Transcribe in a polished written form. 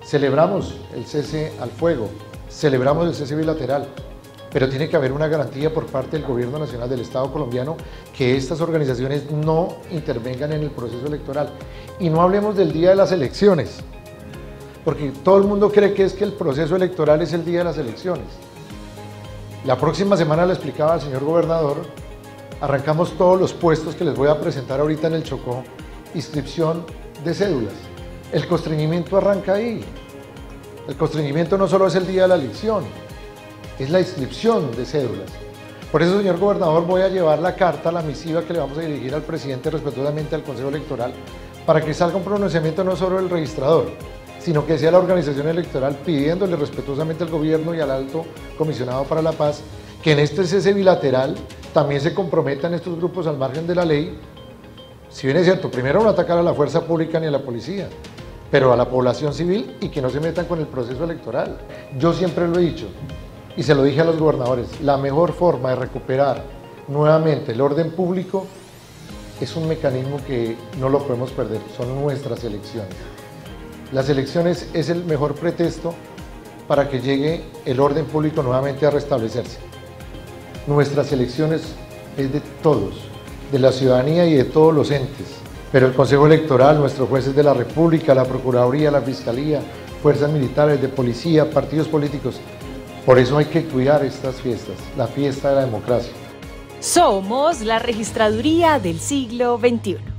Celebramos el cese al fuego, celebramos el cese bilateral, pero tiene que haber una garantía por parte del Gobierno Nacional del Estado colombiano que estas organizaciones no intervengan en el proceso electoral. Y no hablemos del día de las elecciones, porque todo el mundo cree que es que el proceso electoral es el día de las elecciones. La próxima semana, le explicaba al señor gobernador, arrancamos todos los puestos que les voy a presentar ahorita en el Chocó, inscripción de cédulas. El constreñimiento arranca ahí. El constreñimiento no solo es el día de la elección, es la inscripción de cédulas. Por eso, señor gobernador, voy a llevar la carta, la misiva que le vamos a dirigir al presidente respetuosamente al Consejo Electoral, para que salga un pronunciamiento no solo del registrador, sino que sea la organización electoral pidiéndole respetuosamente al gobierno y al alto comisionado para la paz que en este cese bilateral también se comprometan estos grupos al margen de la ley. Si bien es cierto, primero no atacar a la fuerza pública ni a la policía, pero a la población civil, y que no se metan con el proceso electoral. Yo siempre lo he dicho, y se lo dije a los gobernadores, la mejor forma de recuperar nuevamente el orden público es un mecanismo que no lo podemos perder, son nuestras elecciones. Las elecciones es el mejor pretexto para que llegue el orden público nuevamente a restablecerse. Nuestras elecciones es de todos, de la ciudadanía y de todos los entes, pero el Consejo Electoral, nuestros jueces de la República, la Procuraduría, la Fiscalía, fuerzas militares, de policía, partidos políticos, por eso hay que cuidar estas fiestas, la fiesta de la democracia. Somos la Registraduría del siglo XXI.